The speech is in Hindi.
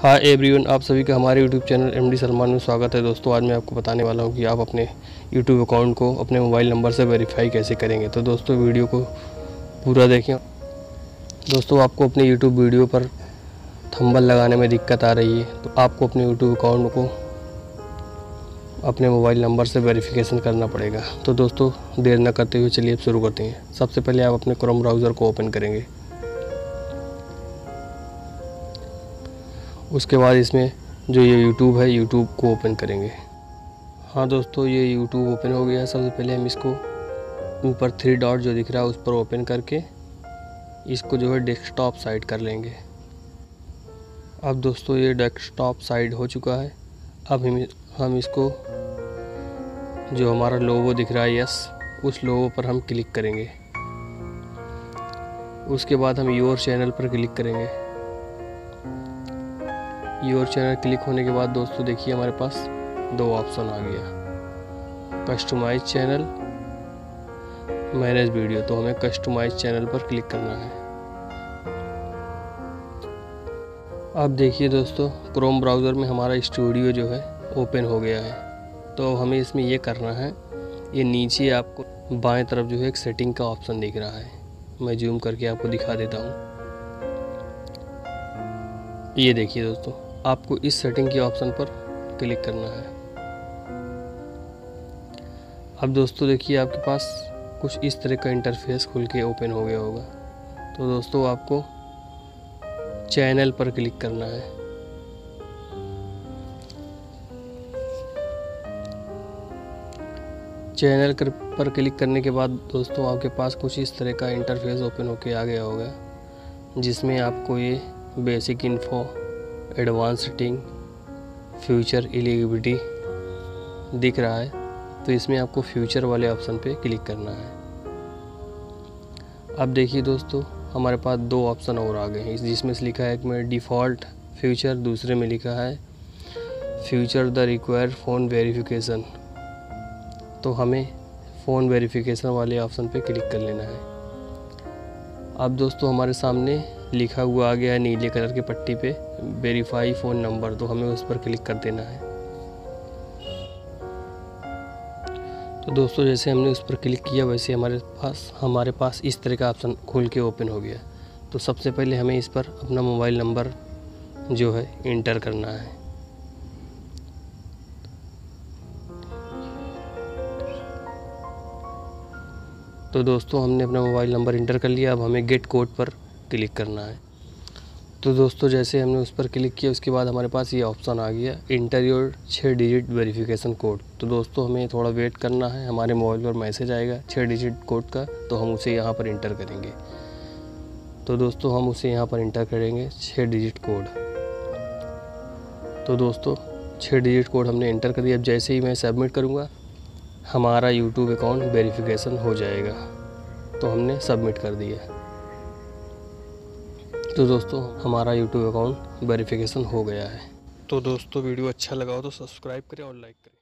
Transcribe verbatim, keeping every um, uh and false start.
हाय एवरीवन, आप सभी का हमारे YouTube channel M D Salman में स्वागत है। दोस्तों, आज मैं आपको बताने वाला हूं कि आप अपने यूट्यूब अकाउंट को अपने मोबाइल नंबर से वेरीफाई कैसे करेंगे। तो दोस्तों, वीडियो को पूरा देखें। दोस्तों, आपको अपने यूट्यूब वीडियो पर थंबनेल लगाने में दिक्कत आ रही है तो आपको अपने यूट्यूब अकाउंट को अपने मोबाइल नंबर से वेरिफिकेशन करना पड़ेगा। तो दोस्तों, देर न करते हुए चलिए अब शुरू करते हैं। सबसे पहले आप अपने क्रोम ब्राउज़र को ओपन करेंगे। उसके बाद इसमें जो ये यूट्यूब है, यूट्यूब को ओपन करेंगे। हाँ दोस्तों, ये यूट्यूब ओपन हो गया है। सबसे पहले हम इसको ऊपर थ्री डॉट जो दिख रहा है उस पर ओपन करके इसको जो है डेस्कटॉप साइड कर लेंगे। अब दोस्तों, ये डेस्कटॉप साइड हो चुका है। अब हम हम इसको जो हमारा लोगो दिख रहा है यस, उस लोगो पर हम क्लिक करेंगे। उसके बाद हम योर चैनल पर क्लिक करेंगे। योर चैनल क्लिक होने के बाद दोस्तों देखिए हमारे पास दो ऑप्शन आ गया, कस्टमाइज चैनल, मैनेज वीडियो। तो हमें कस्टमाइज चैनल पर क्लिक करना है। अब देखिए दोस्तों, क्रोम ब्राउज़र में हमारा स्टूडियो जो है ओपन हो गया है। तो हमें इसमें ये करना है, ये नीचे आपको बाएं तरफ जो है एक सेटिंग का ऑप्शन दिख रहा है। मैं जूम करके आपको दिखा देता हूँ। ये देखिए दोस्तों, आपको इस सेटिंग के ऑप्शन पर क्लिक करना है। अब दोस्तों देखिए आपके पास कुछ इस तरह का इंटरफेस खुल के ओपन हो गया होगा। तो दोस्तों, आपको चैनल पर क्लिक करना है। चैनल पर क्लिक करने के बाद दोस्तों आपके पास कुछ इस तरह का इंटरफेस ओपन होके आ गया होगा, जिसमें आपको ये basic info, advance setting, future eligibility दिख रहा है। तो इसमें आपको फ्यूचर वाले ऑप्शन पे क्लिक करना है। अब देखिए दोस्तों, हमारे पास दो ऑप्शन और आ गए हैं, जिसमें से लिखा है एक में डिफ़ॉल्ट फ्यूचर, दूसरे में लिखा है future the required phone verification. तो हमें फ़ोन वेरिफिकेशन वाले ऑप्शन पे क्लिक कर लेना है। अब दोस्तों, हमारे सामने लिखा हुआ आ गया है नीले कलर के पट्टी पे वेरीफाई फ़ोन नंबर। तो हमें उस पर क्लिक कर देना है। तो दोस्तों, जैसे हमने उस पर क्लिक किया वैसे हमारे पास हमारे पास इस तरह का ऑप्शन खुल के ओपन हो गया। तो सबसे पहले हमें इस पर अपना मोबाइल नंबर जो है इंटर करना है। तो दोस्तों, हमने अपना मोबाइल नंबर इंटर कर लिया। अब हमें गेट कोड पर क्लिक करना है। तो दोस्तों, जैसे हमने उस पर क्लिक किया उसके बाद हमारे पास ये ऑप्शन आ गया, इंटर योर छः डिजिट वेरिफिकेशन कोड। तो दोस्तों, हमें थोड़ा वेट करना है। हमारे मोबाइल पर मैसेज आएगा छः डिजिट कोड का, तो हम उसे यहाँ पर इंटर करेंगे। तो दोस्तों, हम उसे यहाँ पर इंटर करेंगे छः डिजिट कोड। तो दोस्तों, छः डिजिट कोड हमने इंटर कर दिया। अब जैसे ही मैं सबमिट करूँगा हमारा यूट्यूब अकाउंट वेरिफिकेशन हो जाएगा। तो हमने सबमिट कर दिया। तो दोस्तों, हमारा यूट्यूब अकाउंट वेरिफिकेशन हो गया है। तो दोस्तों, वीडियो अच्छा लगा हो तो सब्सक्राइब करें और लाइक करें।